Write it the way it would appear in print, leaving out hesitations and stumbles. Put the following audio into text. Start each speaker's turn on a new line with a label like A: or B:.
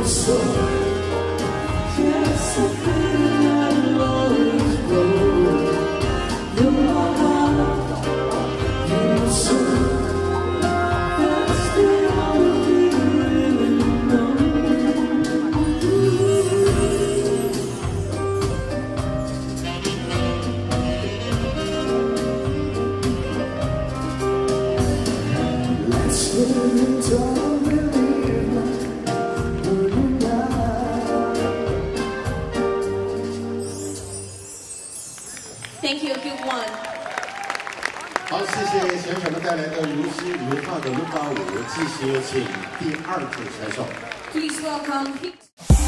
A: Thank you, good one。
B: 好，谢谢选手们带来的如诗如画的伦巴舞，继续有请第二组选手。
A: Please welcome.